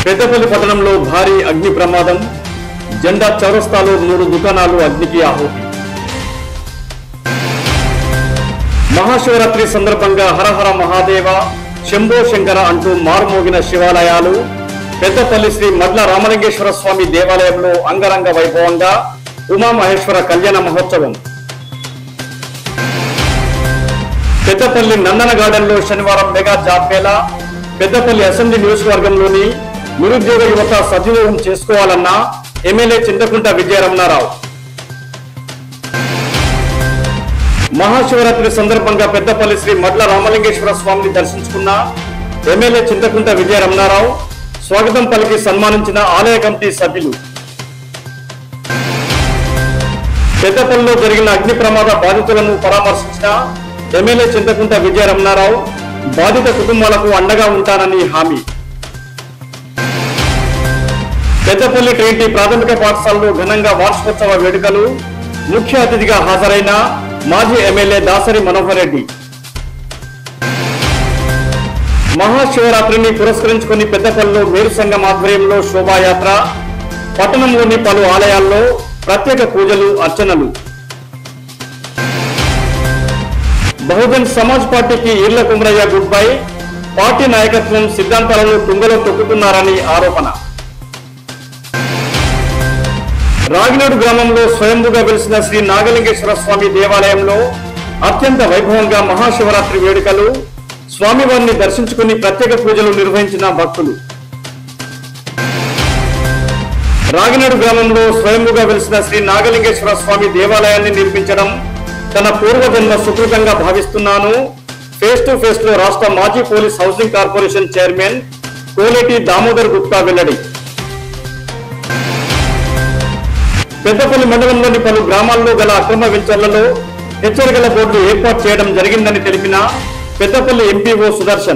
పెద్దపల్లి పట్టణంలో భారీ అగ్ని ప్రమాదం. జెండా చౌరస్తాలో 3 దుకాణాలు అగ్నికి ఆహుతి. మహాశివరాత్రి సందర్భంగా హరహర మహాదేవ, శంభో శంకర అంటూ మారుమోగిన శివాలయాలు. పెద్దపల్లి శ్రీ మడ్ల రామలింగేశ్వర స్వామి దేవాలయంలో అంగరంగ వైభవంగా ఉమామహేశ్వర కళ్యాణ మహోత్సవం. పెద్దపల్లి నందన గార్డెన్ లో శనివారం mega job mela. Peddapalli assembly నియోజకవర్గంలోని నిరుద్యోగ యువత సద్వినియోగం చేసుకోవాలన్న ఎమ్మెల్యే చింతకుంట విజయరమణారావు. మహాశివరాత్రి సందర్భంగా పెద్దపల్లి శ్రీ మడ్ల రామలింగేశ్వర స్వామిని దర్శించుకున్న ఎమ్మెల్యే చింతకుంట విజయరమణారావు స్వాగతం పలికి సన్మానించిన ఆలయ కమిటీ సభ్యులు. పెద్దపల్లిలో జరిగిన అగ్ని ప్రమాద బాధితులను పరామర్శించిన ఎమ్మెల్యే చింతకుంట విజయరమణారావు బాధిత కుటుంబాలకు అండగా ఉంటానని హామీ. పెద్దపల్లి ట్రైటీ ప్రాథమిక పాఠశాలలో ఘనంగా వార్షికోత్సవ వేడుకలు. ముఖ్య అతిథిగా హాజరైన మాజీ ఎమ్మెల్యే దాసరి మనోహర్ రెడ్డి. మహాశివరాత్రిని పురస్కరించుకుని పెద్దపల్లిలో మేరు సంఘం ఆధ్వర్యంలో శోభాయాత్ర. పట్టణంలోని పలు ఆలయాల్లో ప్రత్యేక పూజలు, అర్చనలు. బహుజన్ సమాజ్ పార్టీకి Eerla Kumarayya good bye. Party నాయకత్వం సిద్ధాంతాలను తుంగలో తొక్కుతున్నారని ఆరోపణ. రాగినేడు గ్రామంలో స్వయంభుగా వెలిసిన శ్రీ నాగలింగేశ్వర స్వామి దేవాలయంలో అత్యంత వైభవంగా మహాశివరాత్రి వేడుకలు. స్వామివారిని దర్శించుకుని ప్రత్యేక పూజలు నిర్వహించిన భక్తులు. రాగినేడు గ్రామంలో స్వయంభుగా వెలిసిన శ్రీ నాగలింగేశ్వర స్వామి దేవాలయాన్ని నిర్మించడం తన పూర్వజన్మ సుకృతంగా భావిస్తున్నాను. ఫేస్ టు ఫేస్ లో రాష్ట్ర మాజీ police housing corporation chairman Koleti Damodar Gupta వెల్లడి. పెద్దపల్లి మండలంలోని పలు గ్రామాల్లో గల అక్రమ వెంచర్లలో హెచ్చరికల బోర్డులు ఏర్పాటు చేయడం జరిగిందని తెలిపిన పెద్దపల్లి ఎంపీఓ సుదర్శన్.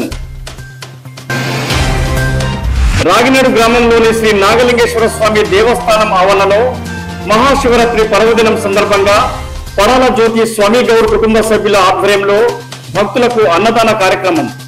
రాగినేడు గ్రామంలోని శ్రీ నాగలింగేశ్వర స్వామి దేవస్థానం ఆవరణలో మహాశివరాత్రి పర్వదినం సందర్భంగా పడాల జ్యోతి స్వామి గౌడ్ కుటుంబ సభ్యుల ఆధ్వర్యంలో భక్తులకు అన్నదాన కార్యక్రమం.